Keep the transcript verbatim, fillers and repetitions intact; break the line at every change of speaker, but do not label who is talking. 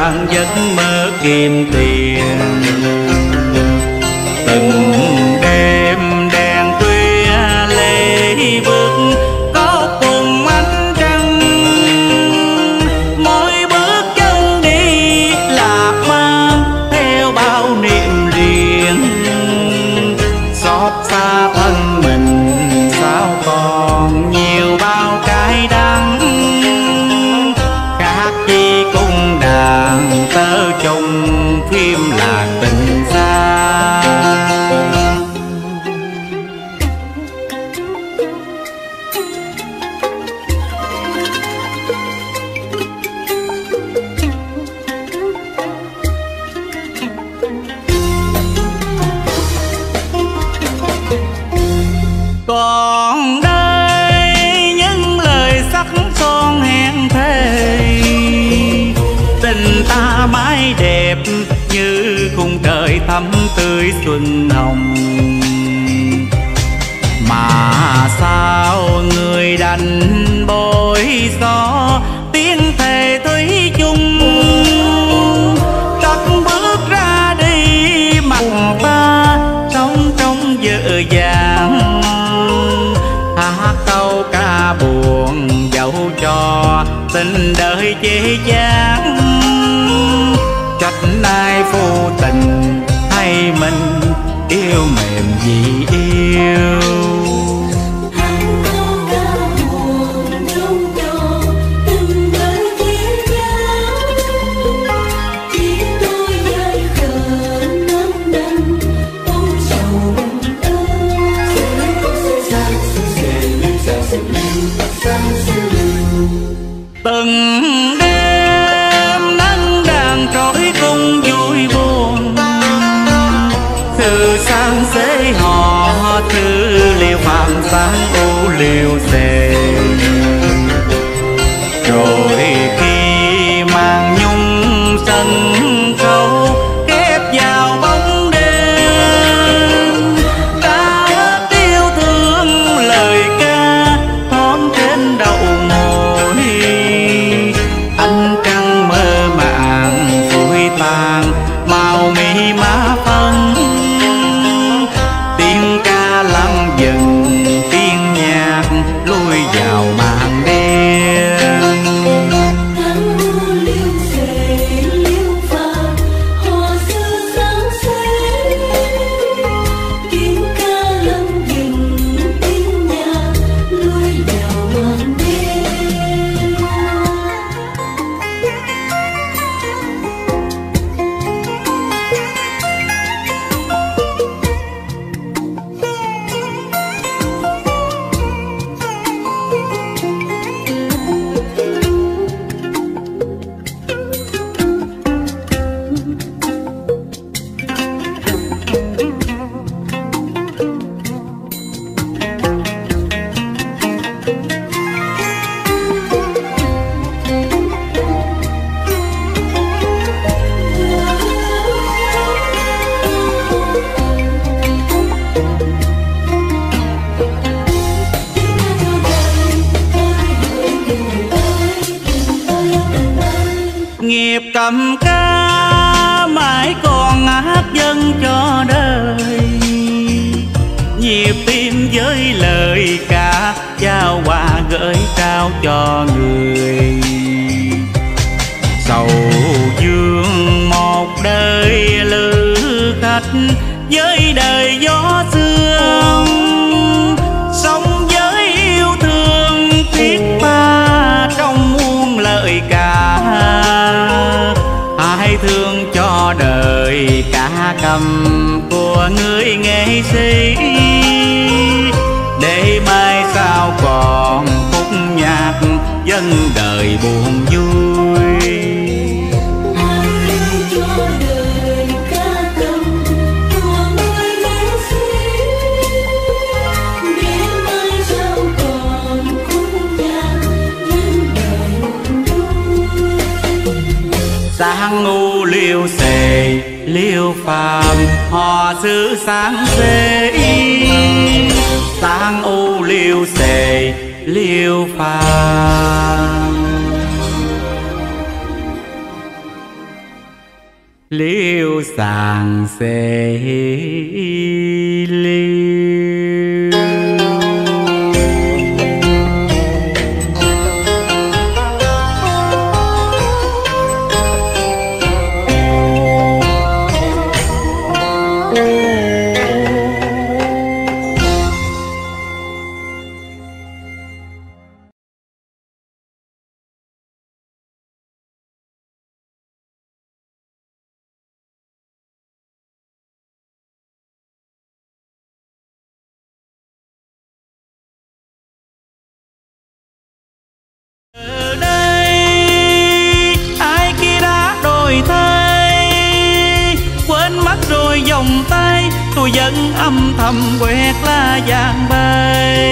vàng giấc mơ kiếm tiền. Từng đêm đèn khuya lê bước có cùng ánh trăng, mỗi bước chân đi lạc mang theo bao niệm riêng. Xót xa thân mình sao còn nhiều bao cái đắng, khác chi cung đàn tơ chung phim lạc tình xa. Còn đây những lời sắc son hẹn thề, tình ta mãi đẹp như khung trời thắm tươi xuân hồng. Mà sao người đành bối xó tiếng thề thủy chung, cất bước ra đi mặt ta sống trong dở dàng. Hát câu ca buồn dẫu cho tình đời chê chán, trách ai vô tình hay mình yêu mềm vì yêu. Từng đêm nắng đàn trỗi cung vui buồn, từ sáng xế họ thư liều phạm sáng u liều xề. Rồi khi màn nhung sân khấu kép vào bóng đêm, ta hết yêu thương lời ca thón trên đầu môi. Ánh trăng mơ màng phủi tàn màu mi má phân, tiếng ca lắng dần tiếng nhạc lùi vào màn đêm. Nghiệp cầm ca mãi còn hát dân cho đời, nhịp tim với lời ca trao quà gửi trao cho người. Sầu dương một đời lữ khách với đời gió sương, sống với yêu thương thiết tha trong muôn lời ca. Ai thương cho đời cả cầm của người nghệ sĩ, để mai sau còn khúc nhạc dân đời buồn vui. Sáng u liêu xề liêu phàm họ xứ sáng xế, sáng u liêu xề liêu phàm. liêu sàng xê liêu. Ở đây ai kia đã đổi thay, quên mất rồi vòng tay, tôi vẫn âm thầm quẹt lá vàng bay.